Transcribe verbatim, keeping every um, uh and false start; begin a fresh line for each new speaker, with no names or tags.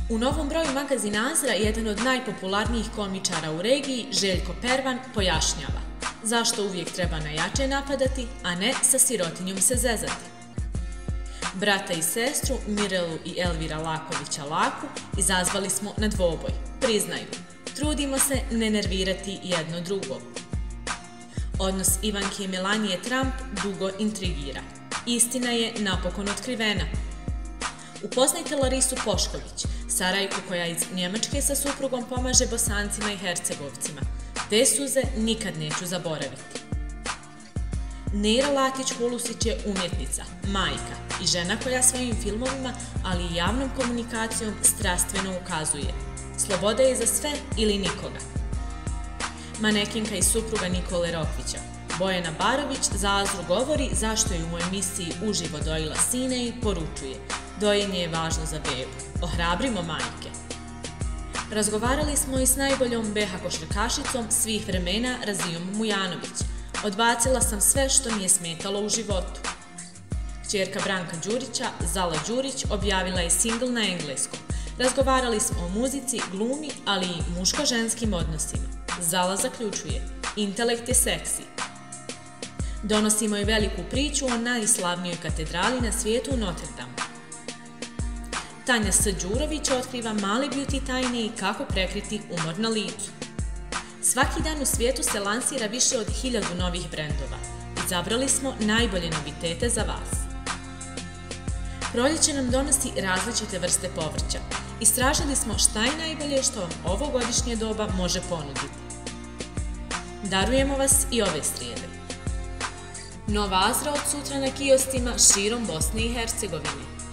U novom broju magazina Azra jedan od najpopularnijih komičara u regiji, Željko Pervan, pojašnjava zašto uvijek treba najjače napadati, a ne sa sirotinjom se zezati. Brata i sestru Mirelu i Elvira Lakovića Laku izazvali smo na dvoboj. Priznaju, trudimo se ne nervirati jedno drugo. Odnos Ivanke i Melanije Trump dugo intrigira. Istina je napokon otkrivena. Upoznajte Larisu Pošković, Sarajku koja iz Njemačke sa suprugom pomaže Bosancima i Hercegovcima. Te suze nikad neću zaboraviti. Neira Latić-Hulusić je umjetnica, majka i žena koja svojim filmovima, ali i javnom komunikacijom strastveno ukazuje: sloboda je za sve ili nikoga. Manekinka i supruga Nikole Rokvića, Bojana Barović, za Azru govori zašto je u emisiji uživo dojila sina i poručuje: dojenje je važno za bebu, ohrabrimo majke. Razgovarali smo i s najboljom be ha košarkašicom svih vremena Razijom Mujanović. Odbacila sam sve što mi je smetalo u životu. Kćerka Branka Đurića, Zala Đurić, objavila je singl na engleskom. Razgovarali smo o muzici, glumi, ali i muško-ženskim odnosima. Zala zaključuje: intelekt je seksi. Donosimo i veliku priču o najslavnijoj katedrali na svijetu, Notre Dame. Tanja S. Đurović otkriva male beauty tajne i kako prekriti umor na licu. Svaki dan u svijetu se lansira više od hiljadu novih brendova. Izabrali smo najbolje novitete za vas. Proljeće nam donosi različite vrste povrća. Istražili smo šta je najbolje što vam ovogodišnje doba može ponuditi. Darujemo vas i ove srijede. Nova Azra od sutra na kioscima širom Bosne i Hercegovine.